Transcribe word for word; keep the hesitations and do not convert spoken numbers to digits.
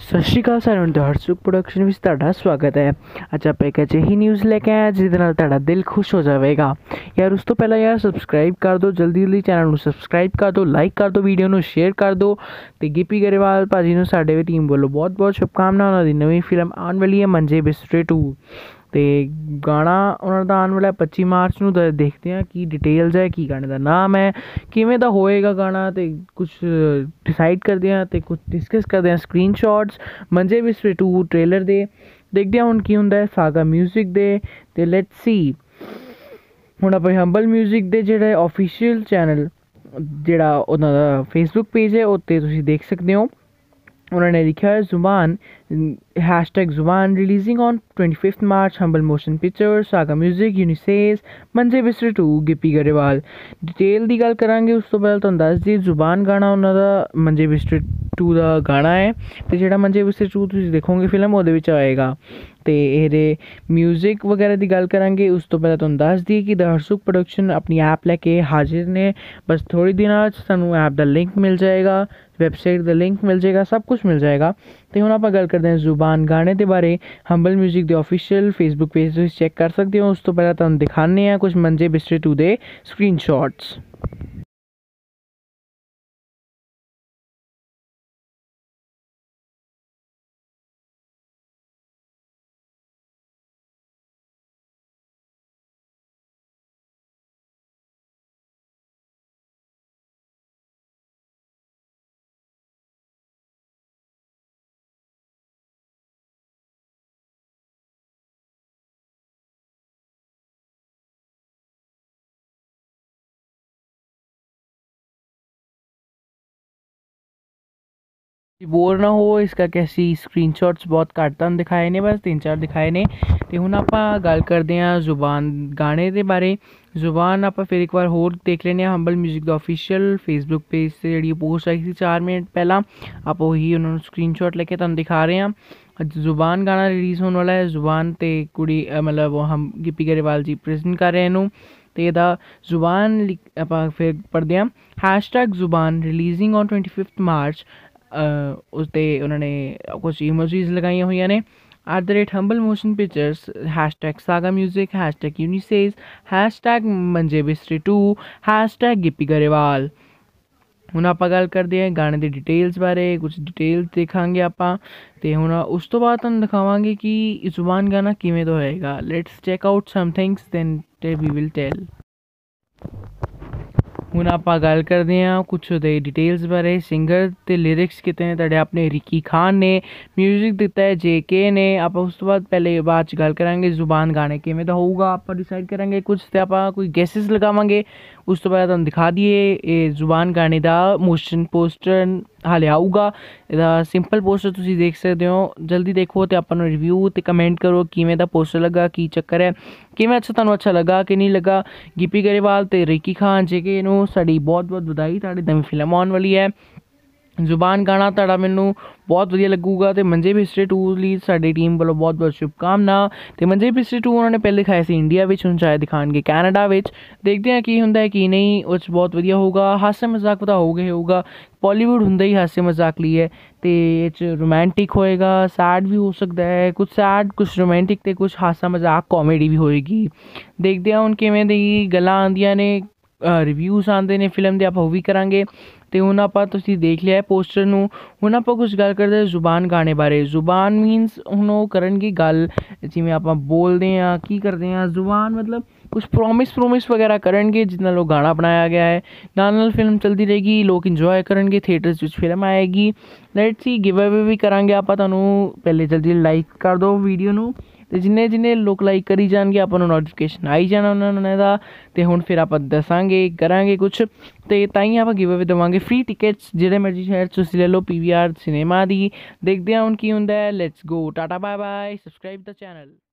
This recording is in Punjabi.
ਸਤਿ ਸ਼੍ਰੀ ਅਕਾਲ ਸਾਰਿਆਂ ਨੂੰ, ਹਰਸੁਖ ਪ੍ਰੋਡਕਸ਼ਨ ਵਿੱਚ ਤੁਹਾਡਾ ਸਵਾਗਤ ਹੈ। ਅੱਜ ਆਪਾਂ ਇੱਕ ਅਜਿਹੀ ਨਿਊਜ਼ ਲੈ ਕੇ ਆਏ ਜਿਹਦੇ ਨਾਲ ਤੁਹਾਡਾ ਦਿਲ ਖੁਸ਼ ਹੋ ਜਾਵੇਗਾ। ਯਾਰ ਉਸ ਤੋਂ ਪਹਿਲਾਂ ਯਾਰ ਸਬਸਕ੍ਰਾਈਬ ਕਰ ਦਿਓ, ਜਲਦੀ ਜਲਦੀ ਚੈਨਲ ਨੂੰ ਸਬਸਕ੍ਰਾਈਬ ਕਰ ਦਿਓ, ਲਾਈਕ ਕਰ ਦਿਓ, ਵੀਡੀਓ ਨੂੰ ਸ਼ੇਅਰ ਕਰ ਦਿਓ। ਅਤੇ ਗਿੱਪੀ ਗਰੇਵਾਲ ਭਾਜੀ ਨੂੰ ਸਾਡੇ ਟੀਮ ਵੱਲੋਂ ਬਹੁਤ ਬਹੁਤ ਸ਼ੁਭਕਾਮਨਾਵਾਂ। ਉਹਨਾਂ ਦੀ ਨਵੀਂ ਫਿਲਮ ਆਉਣ ਵਾਲੀ ਹੈ ਮੰਜੇ ਬਿਸਤਰੇ ਟੂ, ਅਤੇ ਗਾਣਾ ਉਹਨਾਂ ਦਾ ਆਉਣ ਵਾਲਾ ਪੱਚੀ ਮਾਰਚ ਨੂੰ। ਤਾਂ ਦੇਖਦੇ ਹਾਂ ਕੀ ਡਿਟੇਲਸ ਹੈ, ਕੀ ਗਾਣੇ ਦਾ ਨਾਮ ਹੈ, ਕਿਵੇਂ ਦਾ ਹੋਏਗਾ ਗਾਣਾ, ਅਤੇ ਕੁਛ ਡਿਸਾਈਡ ਕਰਦੇ ਹਾਂ ਅਤੇ ਕੁਛ ਡਿਸਕਸ ਕਰਦੇ ਹਾਂ। ਸਕਰੀਨ ਸ਼ਾਟਸ ਮੰਜੇ ਬਿਸਤਰੇ ਟੂ ਟ੍ਰੇਲਰ ਦੇ, ਦੇਖਦੇ ਹਾਂ ਹੁਣ ਕੀ ਹੁੰਦਾ ਹੈ। ਸਾਗਾ ਮਿਊਜ਼ਿਕ ਦੇ ਅਤੇ ਲੈਟਸ ਸੀ। ਹੁਣ ਆਪਾਂ ਹੰਬਲ ਮਿਊਜ਼ਿਕ ਦੇ ਜਿਹੜਾ ਔਫੀਸ਼ੀਅਲ ਚੈਨਲ ਜਿਹੜਾ ਉਹਨਾਂ ਦਾ ਫੇਸਬੁੱਕ ਪੇਜ ਹੈ ਉੱਤੇ ਤੁਸੀਂ ਦੇਖ ਸਕਦੇ ਹੋ। ਉਹਨਾਂ ਨੇ ਲਿਖਿਆ ਹੈ Zubaan hashtag Zubaan releasing on twenty fifth March Humble Motion Picture Saga Music ਯੂਨੀਸੇਸ ਮੰਜੇ ਬਿਸਤਰੇ ਟੂ ਗਿੱਪੀ ਗਰੇਵਾਲ। ਡਿਟੇਲ ਦੀ ਗੱਲ ਕਰਾਂਗੇ ਉਸ ਤੋਂ ਪਹਿਲਾਂ ਤੁਹਾਨੂੰ ਦੱਸ ਦਈਏ ਜ਼ੁਬਾਨ ਗਾਣਾ ਉਹਨਾਂ ਦਾ ਮੰਜੇ ਬਿਸਤਰੇ ਟੂ ਦਾ ਗਾਣਾ ਹੈ, ਅਤੇ ਜਿਹੜਾ ਮੰਜੇ ਬਿਸਤਰੇ ਟੂ ਤੁਸੀਂ ਦੇਖੋਗੇ ਫਿਲਮ ਉਹਦੇ ਵਿੱਚ ਆਏਗਾ। ਅਤੇ ਇਹਦੇ ਮਿਊਜ਼ਿਕ ਵਗੈਰਾ ਦੀ ਗੱਲ ਕਰਾਂਗੇ ਉਸ ਤੋਂ ਪਹਿਲਾਂ ਤੁਹਾਨੂੰ ਦੱਸ ਦਈਏ ਕਿ ਦ ਹਰਸੁਖ ਪ੍ਰੋਡਕਸ਼ਨ ਆਪਣੀ ਐਪ ਲੈ ਕੇ ਹਾਜ਼ਰ ਨੇ। ਬਸ ਥੋੜ੍ਹੀ ਦਿਨਾਂ 'ਚ ਤੁਹਾਨੂੰ ਐਪ ਦਾ ਲਿੰਕ ਮਿਲ ਜਾਏਗਾ, ਵੈਬਸਾਈਟ ਦਾ ਲਿੰਕ ਮਿਲ ਜਾਏਗਾ, ਸਭ ਕੁਛ ਮਿਲ ਜਾਏਗਾ। ਅਤੇ ਹੁਣ ਆਪਾਂ ਗੱਲ ਕਰਦੇ ਹਾਂ ਜ਼ੁਬਾਨ ਗਾਣੇ ਦੇ ਬਾਰੇ। ਹੰਬਲ ਮਿਊਜ਼ਿਕ ਦੇ ਔਫੀਸ਼ੀਅਲ ਫੇਸਬੁੱਕ ਪੇਜ ਤੁਸੀਂ ਚੈੱਕ ਕਰ ਸਕਦੇ ਹੋ। ਉਸ ਤੋਂ ਪਹਿਲਾਂ ਤੁਹਾਨੂੰ ਦਿਖਾਉਂਦੇ ਹਾਂ ਕੁਛ ਮੰਜੇ ਬਿਸਤਰੇ ਟੂ ਦੇ ਸਕਰੀਨ ਸ਼ਾਟਸ। ਬੋਰ ਨਾ ਹੋ ਇਸ ਕਰਕੇ ਅਸੀਂ ਸਕਰੀਨ ਸ਼ਾਟਸ ਬਹੁਤ ਘੱਟ ਤੁਹਾਨੂੰ ਦਿਖਾਏ ਨੇ, ਬਸ ਤਿੰਨ ਚਾਰ ਦਿਖਾਏ ਨੇ। ਅਤੇ ਹੁਣ ਆਪਾਂ ਗੱਲ ਕਰਦੇ ਹਾਂ ਜ਼ੁਬਾਨ ਗਾਣੇ ਦੇ ਬਾਰੇ। ਜ਼ੁਬਾਨ ਆਪਾਂ ਫਿਰ ਇੱਕ ਵਾਰ ਹੋਰ ਦੇਖ ਲੈਂਦੇ ਹਾਂ। ਹੰਬਲ ਮਿਊਜ਼ਿਕ ਦਾ ਔਫੀਸ਼ੀਅਲ ਫੇਸਬੁੱਕ ਪੇਜ 'ਤੇ ਜਿਹੜੀ ਪੋਸਟ ਆਈ ਸੀ ਚਾਰ ਮਿੰਟ ਪਹਿਲਾਂ, ਆਪਾਂ ਉਹੀ ਉਹਨਾਂ ਨੂੰ ਸਕਰੀਨ ਸ਼ਾਟ ਲੈ ਕੇ ਤੁਹਾਨੂੰ ਦਿਖਾ ਰਹੇ ਹਾਂ। ਜ਼ੁਬਾਨ ਗਾਣਾ ਰਿਲੀਜ਼ ਹੋਣ ਵਾਲਾ ਹੈ। ਜ਼ੁਬਾਨ 'ਤੇ ਕੁੜੀ ਮਤਲਬ ਉਹ ਹਮ ਗਿੱਪੀ ਗਰੇਵਾਲ ਜੀ ਪ੍ਰੈਜ਼ੈਂਟ ਕਰ ਰਹੇ ਇਹਨੂੰ। ਅਤੇ ਇਹਦਾ ਜ਼ੁਬਾਨ ਲਿ ਆਪਾਂ ਫਿਰ ਪੜ੍ਹਦੇ ਹਾਂ hashtag Zubaan releasing on twenty fifth March. ਉਸ 'ਤੇ ਉਹਨਾਂ ਨੇ ਕੁਛ ਇਮੋਜੀਜ਼ ਲਗਾਈਆਂ ਹੋਈਆਂ ਨੇ। At the rate Humble Motion Pictures hashtag Saga Music hashtag ਯੂਨੀਸੇਸ hashtag Manje Bistre to hashtag Gippy Grewal. ਹੁਣ ਆਪਾਂ ਗੱਲ ਕਰਦੇ ਹਾਂ ਗਾਣੇ ਦੀ ਡਿਟੇਲਸ ਬਾਰੇ, ਕੁਛ ਡਿਟੇਲਸ ਦੇਖਾਂਗੇ ਆਪਾਂ। ਅਤੇ ਹੁਣ ਉਸ ਤੋਂ ਬਾਅਦ ਤੁਹਾਨੂੰ ਦਿਖਾਵਾਂਗੇ ਕਿ ਜ਼ੁਬਾਨ ਗਾਣਾ ਕਿਵੇਂ ਦਾ ਹੋਏਗਾ। Let's check out some things then we will tell. ਹੁਣ ਆਪਾਂ ਗੱਲ ਕਰਦੇ ਹਾਂ ਕੁਛ ਉਹਦੇ ਡਿਟੇਲਸ ਬਾਰੇ। ਸਿੰਗਰ ਅਤੇ ਲਿਰਿਕਸ ਕੀਤੇ ਨੇ ਤੁਹਾਡੇ ਆਪਣੇ ਰਿੱਕੀ ਖਾਨ ਨੇ, ਮਿਊਜ਼ਿਕ ਦਿੱਤਾ ਹੈ ਜੇ ਕੇ ਨੇ। ਆਪਾਂ ਉਸ ਤੋਂ ਬਾਅਦ ਪਹਿਲੇ ਬਾਅਦ 'ਚ ਗੱਲ ਕਰਾਂਗੇ ਜ਼ੁਬਾਨ ਗਾਣੇ ਕਿਵੇਂ ਦਾ ਹੋਊਗਾ, ਆਪਾਂ ਡਿਸਾਈਡ ਕਰਾਂਗੇ ਕੁਛ, ਅਤੇ ਆਪਾਂ ਕੋਈ ਗੈਸਿਸ ਲਗਾਵਾਂਗੇ। ਉਸ ਤੋਂ ਬਾਅਦ ਤੁਹਾਨੂੰ ਦਿਖਾ ਦਈਏ ਇਹ ਜ਼ੁਬਾਨ ਗਾਣੇ ਦਾ ਮੋਸ਼ਨ ਪੋਸਟਰ ਹਾਲੇ ਆਊਗਾ। ਇਹਦਾ ਸਿੰਪਲ ਪੋਸਟਰ ਤੁਸੀਂ ਦੇਖ ਸਕਦੇ ਹੋ, ਜਲਦੀ ਦੇਖੋ ਅਤੇ ਆਪਾਂ ਨੂੰ ਰਿਵਿਊ ਅਤੇ ਕਮੈਂਟ ਕਰੋ ਕਿਵੇਂ ਦਾ ਪੋਸਟਰ ਲੱਗਾ, ਕੀ ਚੱਕਰ ਹੈ, ਕਿਵੇਂ ਅੱਛਾ ਤੁਹਾਨੂੰ ਅੱਛਾ ਲੱਗਾ ਕਿ ਨਹੀਂ ਲੱਗਾ। ਗਿੱਪੀ ਗਰੇਵਾਲ ਅਤੇ ਰਿੱਕੀ ਖਾਨ ਜੇ ਕੇ ਨੂੰ ਸਾਡੀ ਬਹੁਤ ਬਹੁਤ ਵਧਾਈ, ਤੁਹਾਡੀ ਨਵੀਂ ਫਿਲਮ ਆਉਣ ਵਾਲੀ ਹੈ। ਜ਼ੁਬਾਨ ਗਾਣਾ ਤੁਹਾਡਾ ਮੈਨੂੰ ਬਹੁਤ ਵਧੀਆ ਲੱਗੂਗਾ। ਅਤੇ ਮੰਜੇ ਬਿਸਤਰੇ ਟੂ ਲਈ ਸਾਡੀ ਟੀਮ ਵੱਲੋਂ ਬਹੁਤ ਬਹੁਤ ਸ਼ੁਭਕਾਮਨਾ। ਅਤੇ ਮੰਜੇ ਬਿਸਤਰੇ ਟੂ ਉਹਨਾਂ ਨੇ ਪਹਿਲੇ ਦਿਖਾਇਆ ਸੀ ਇੰਡੀਆ ਵਿੱਚ, ਹੁਣ ਸ਼ਾਇਦ ਦਿਖਾਉਣਗੇ ਕੈਨੇਡਾ ਵਿੱਚ। ਦੇਖਦੇ ਹਾਂ ਕੀ ਹੁੰਦਾ ਹੈ ਕੀ ਨਹੀਂ। ਉਹ 'ਚ ਬਹੁਤ ਵਧੀਆ ਹੋਊਗਾ, ਹਾਸੇ ਮਜ਼ਾਕ ਤਾਂ ਹੋਊਗਾ ਹੀ ਹੋਊਗਾ। ਬੋਲੀਵੁੱਡ ਹੁੰਦਾ ਹੀ ਹਾਸੇ ਮਜ਼ਾਕ ਲਈ ਹੈ। ਅਤੇ ਇਹ 'ਚ ਰੋਮਾਂਟਿਕ ਹੋਏਗਾ, ਸੈਡ ਵੀ ਹੋ ਸਕਦਾ ਹੈ, ਕੁਛ ਸੈਡ ਕੁਛ ਰੋਮਾਂਟਿਕ ਅਤੇ ਕੁਛ ਹਾਸਾ ਮਜ਼ਾਕ ਕਾਮੇਡੀ ਵੀ ਹੋਏਗੀ। ਦੇਖਦੇ ਹਾਂ ਹੁਣ ਕਿਵੇਂ ਦੀ ਗੱਲਾਂ ਆਉਂਦੀਆਂ ਨੇ, ਰਿਵਿਊਜ਼ ਆਉਂਦੇ ਨੇ ਫਿਲਮ ਦੇ, ਆਪਾਂ ਉਹ ਵੀ ਕਰਾਂਗੇ। ਅਤੇ ਹੁਣ ਆਪਾਂ ਤੁਸੀਂ ਦੇਖ ਲਿਆ ਪੋਸਟਰ ਨੂੰ। ਹੁਣ ਆਪਾਂ ਕੁਛ ਗੱਲ ਕਰਦੇ ਹਾਂ ਜ਼ੁਬਾਨ ਗਾਣੇ ਬਾਰੇ। ਜ਼ੁਬਾਨ ਮੀਨਸ ਹੁਣ ਉਹ ਕਰਨਗੇ ਗੱਲ ਜਿਵੇਂ ਆਪਾਂ ਬੋਲਦੇ ਹਾਂ, ਕੀ ਕਰਦੇ ਹਾਂ। ਜ਼ੁਬਾਨ ਮਤਲਬ ਕੁਛ ਪ੍ਰੋਮਿਸ ਪ੍ਰੋਮਿਸ ਵਗੈਰਾ ਕਰਨਗੇ ਜਿਸ ਨਾਲ ਉਹ ਗਾਣਾ ਬਣਾਇਆ ਗਿਆ ਹੈ। ਨਾਲ ਨਾਲ ਫਿਲਮ ਚੱਲਦੀ ਰਹੇਗੀ, ਲੋਕ ਇੰਜੋਏ ਕਰਨਗੇ, ਥੀਏਟਰਸ ਵਿੱਚ ਫਿਲਮ ਆਏਗੀ। ਲੈਟਸ ਸੀ ਗਿਵ ਅਵੇ ਵੀ ਕਰਾਂਗੇ ਆਪਾਂ ਤੁਹਾਨੂੰ। ਪਹਿਲੇ ਜਲਦੀ ਲਾਈਕ ਕਰ ਦਿਓ ਵੀਡੀਓ ਨੂੰ, ਅਤੇ ਜਿੰਨੇ ਜਿੰਨੇ ਲੋਕ ਲਾਈਕ ਕਰੀ ਜਾਣਗੇ ਆਪਾਂ ਨੂੰ ਨੋਟੀਫਿਕੇਸ਼ਨ ਆਈ ਜਾਣਾ ਉਹਨਾਂ ਦਾ। ਅਤੇ ਹੁਣ ਫਿਰ ਆਪਾਂ ਦੱਸਾਂਗੇ ਕਰਾਂਗੇ ਕੁਛ, ਅਤੇ ਤਾਂ ਹੀ ਆਪਾਂ ਗਿਵ ਅਵੇ ਦੇਵਾਂਗੇ ਫ੍ਰੀ ਟਿਕਟਸ ਜਿਹੜੇ ਮਰਜ਼ੀ ਸ਼ਹਿਰ 'ਚ ਤੁਸੀਂ ਲੈ ਲਓ ਪੀ ਵੀ ਆਰ ਸਿਨੇਮਾ ਦੀ। ਦੇਖਦੇ ਹਾਂ ਹੁਣ ਕੀ ਹੁੰਦਾ ਹੈ। Let's go, tata bye bye, subscribe ਦਾ ਚੈਨਲ।